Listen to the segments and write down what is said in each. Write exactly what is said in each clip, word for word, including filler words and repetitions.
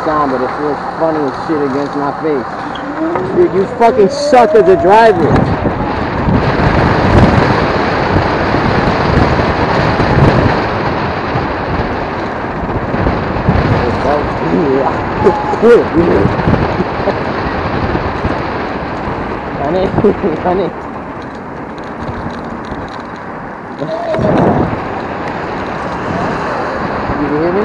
sound, but it feels funny as shit against my face. Dude, you fucking suck as a driver. Funny, funny. You can hear me?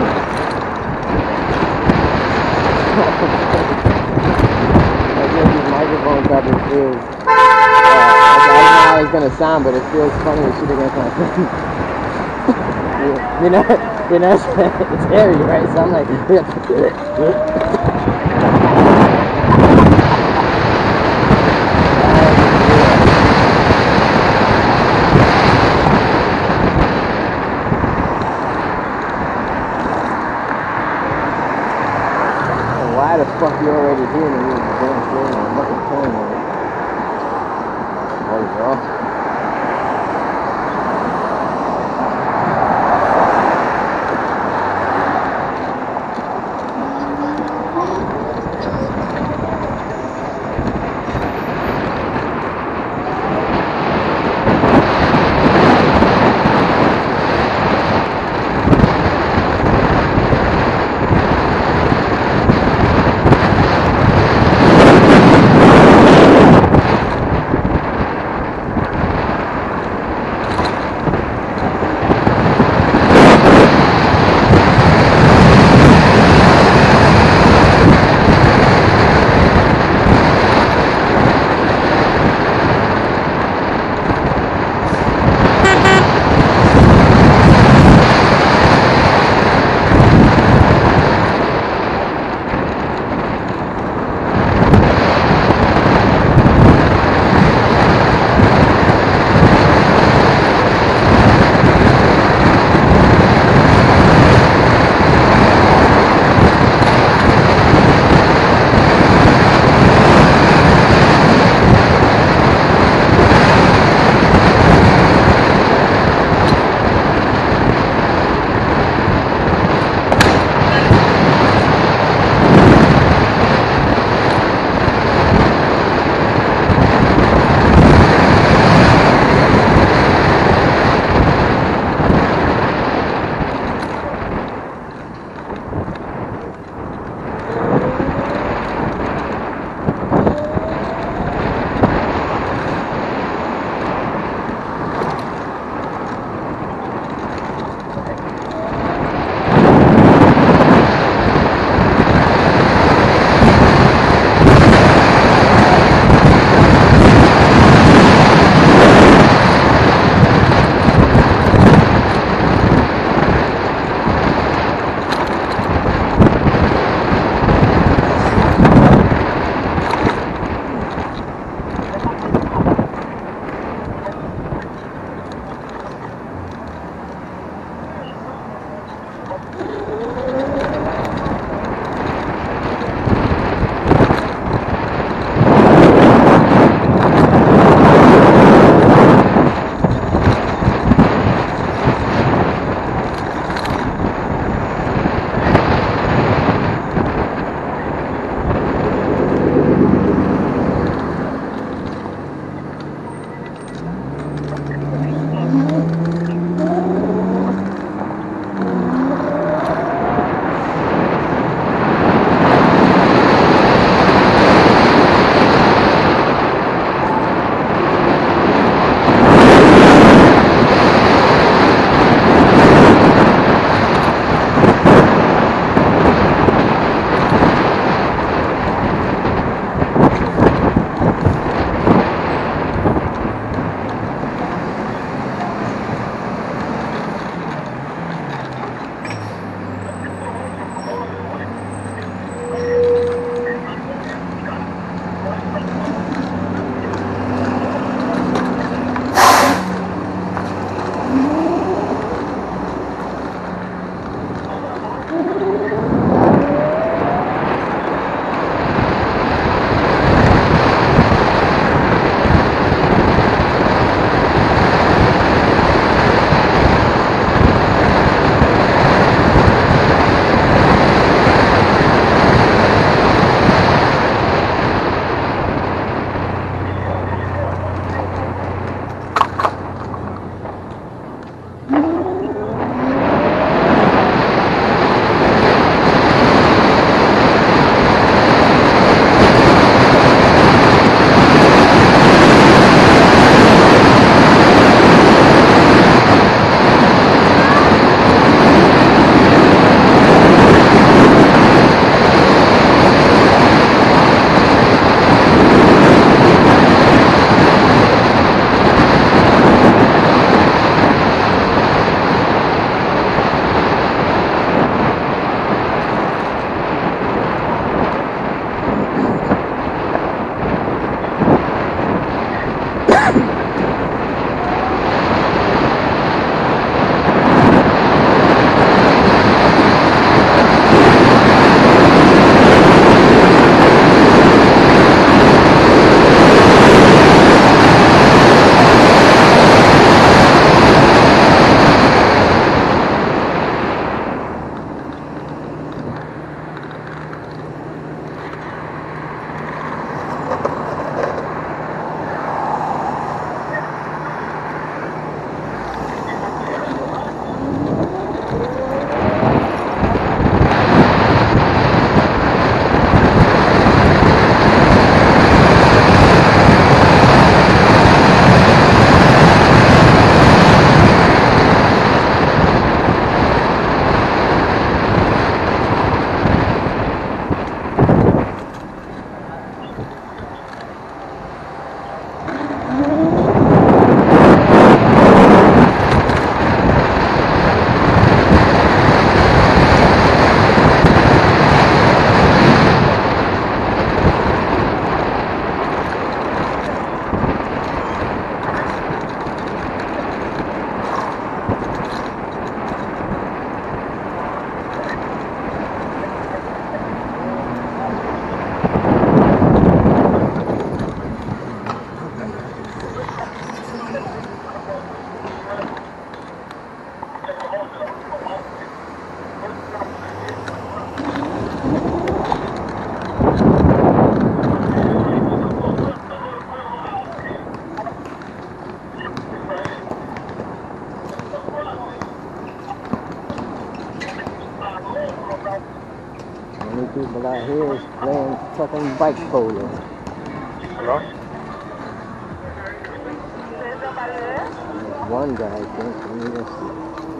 I get these microphones up and feels. Uh, I don't know how it's gonna sound, but it feels funny as shit against my face. You know, you know, it's, it's hairy, right? So I'm like, why the fuck you already here when you were damn thing? I'm fucking killing you. There you go. people out here is playing fucking bike polo. Hello? There's one guy, I think. Let me just see.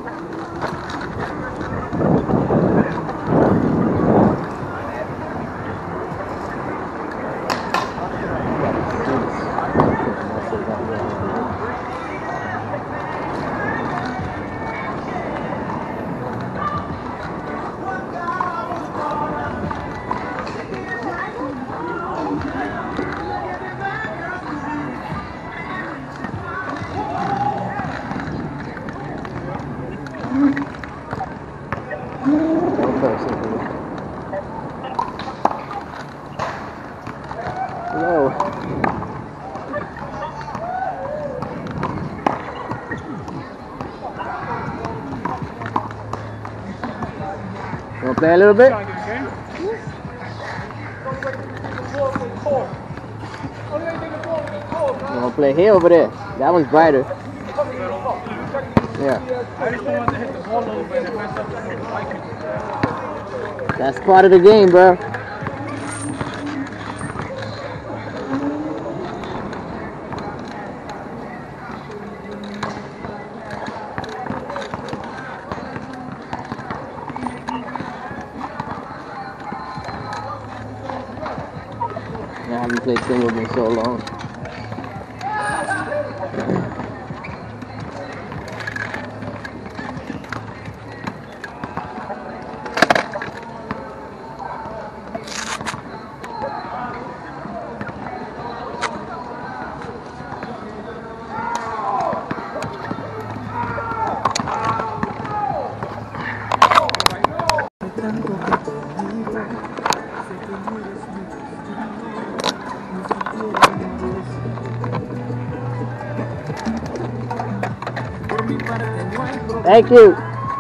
Hello. You want to play a little bit? You want to play here over there? That one's brighter. Yeah. I just don't want to hit the ball a little bit and mess up the biking. That's part of the game, bro. I haven't played singles in so long. Thank you.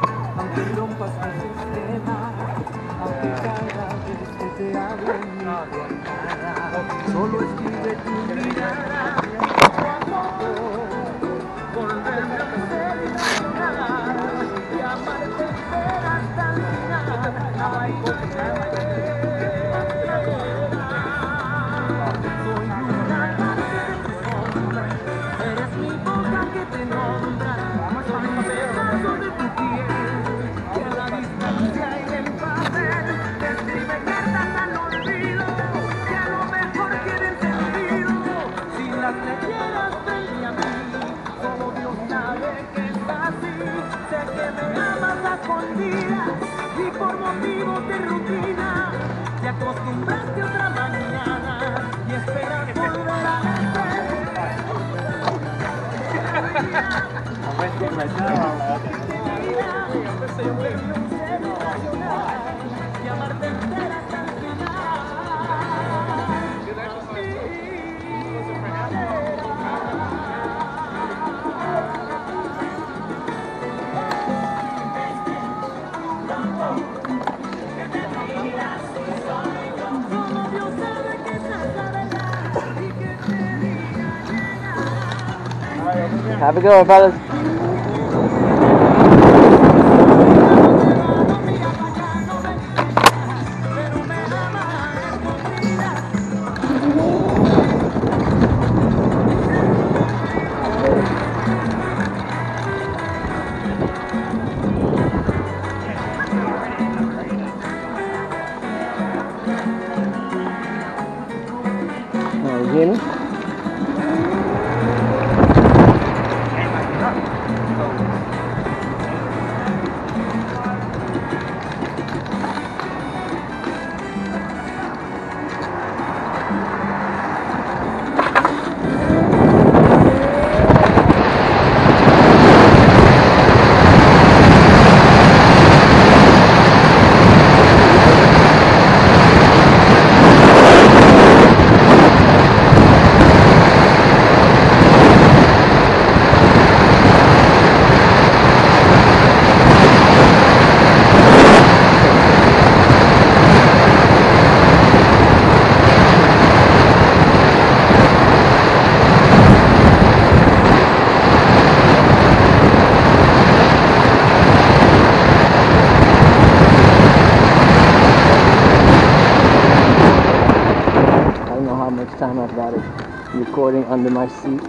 Y por motivos de rutina te acostumbraste otra mañana y esperas volver a y amarte entera hasta el Have a good one, fellas. Oh, you hear me? recording under my seat.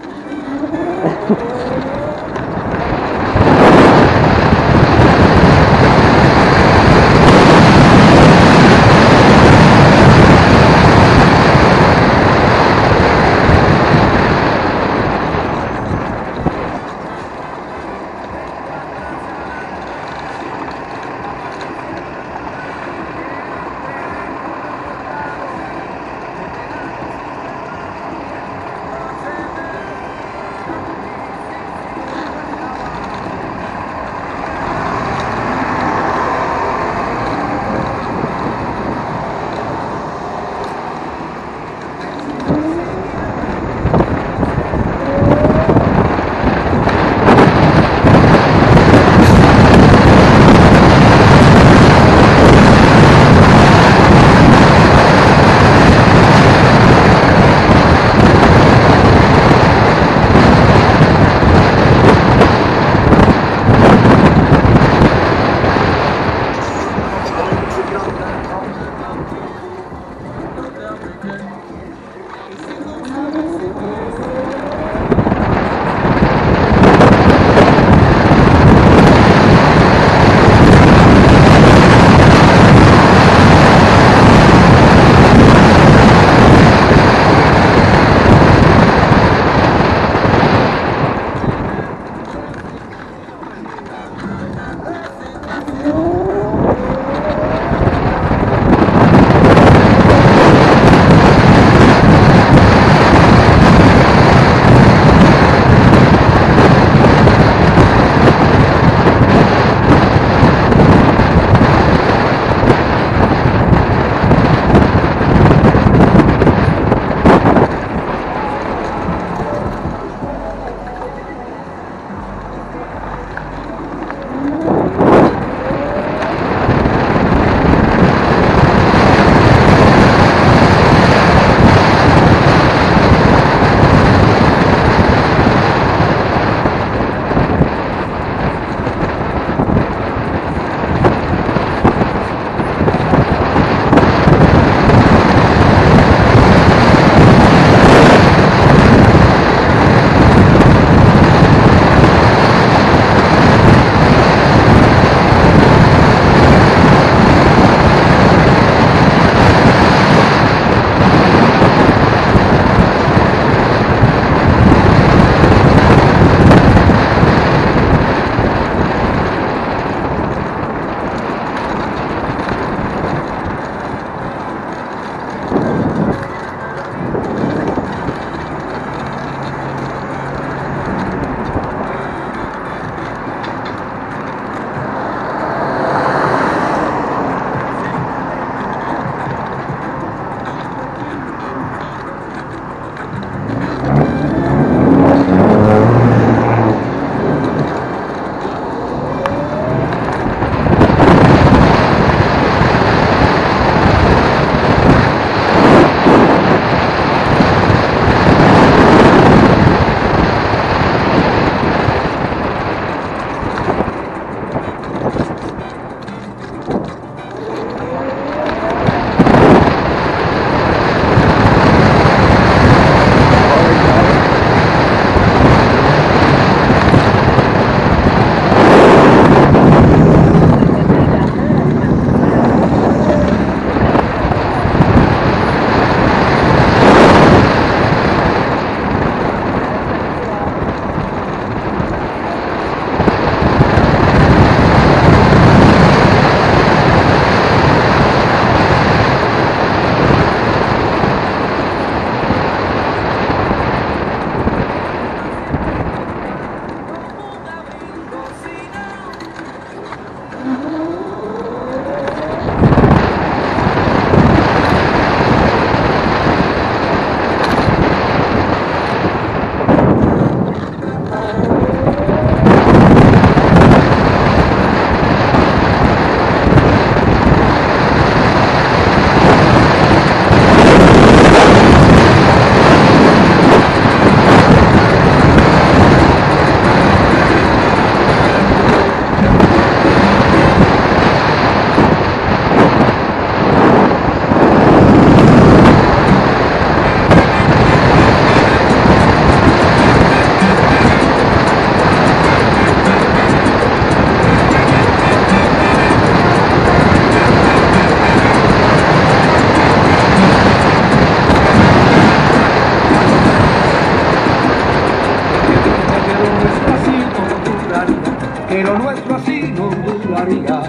que lo nuestro así no duraría.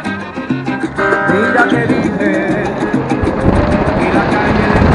Mira que dije, y la calle del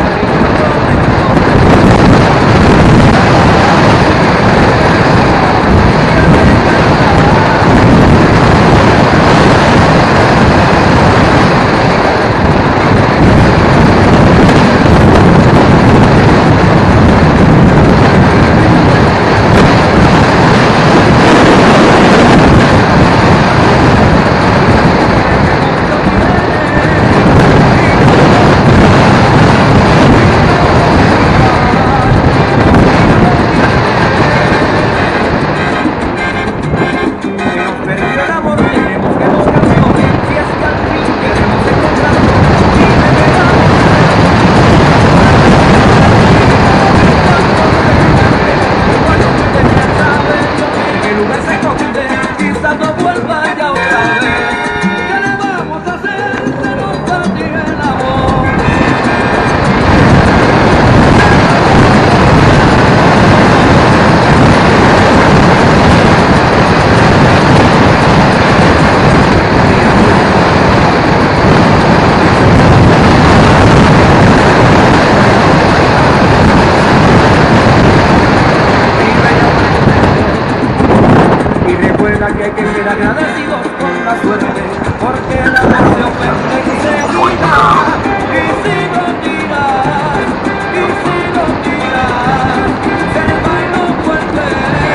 que hay que ser agradecidos con la suerte, porque el amor se ofende y se tira, y si no tiras, y si no tiras, se va y no vuelve.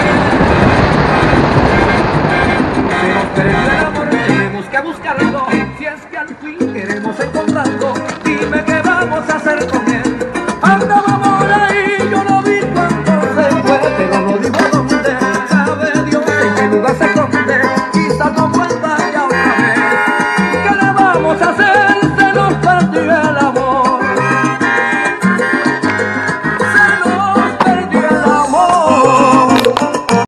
Se nos perdió el amor, tenemos que buscarlo, si es que al fin queremos encontrarlo, dime qué vamos a hacer con él. Andaba por ahí, yo no vi cuánto se fue, pero no digo dónde, sabe Dios en qué lugar se esconde, quizás no vuelva ya otra vez. ¿Qué le vamos a hacer? Se nos perdió.